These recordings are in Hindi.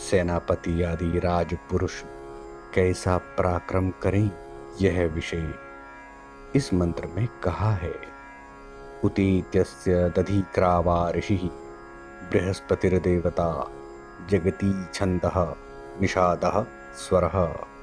सेनापति आदि राजपुरुष कैसा पराक्रम करें, यह विषय इस मंत्र में कहा है। उतीत्यस्य दधिक्रावा ऋषिः बृहस्पतिर्देवता जगती छन्दः निषादः स्वरः।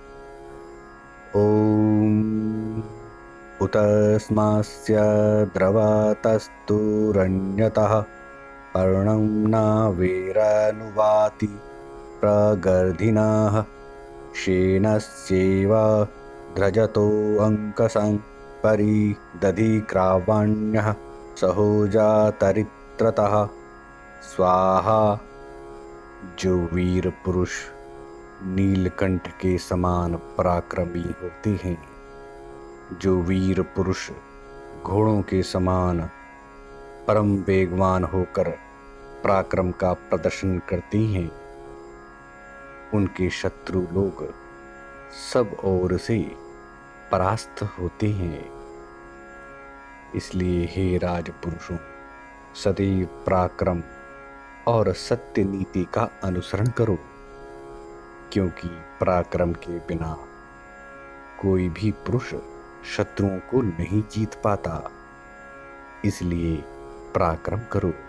ॐ उतस्मास्य द्रवतस्तुरन्यतः पर्णं न वेरनुवाति प्रगर्धिनः शेनस्यैव ध्रजतो अङ्कसं परि दधिक्रावाण्यः सहोजातरित्रतः स्वाहा। जो वीर पुरुष नीलकंठ के समान पराक्रमी होते हैं, जो वीर पुरुष घोड़ों के समान परम वेगवान होकर पराक्रम का प्रदर्शन करते हैं, उनके शत्रु लोग सब ओर से परास्त होते हैं। इसलिए हे राजपुरुषों, सदैव पराक्रम और सत्य नीति का अनुसरण करो, क्योंकि पराक्रम के बिना कोई भी पुरुष शत्रुओं को नहीं जीत पाता। इसलिए पराक्रम करो।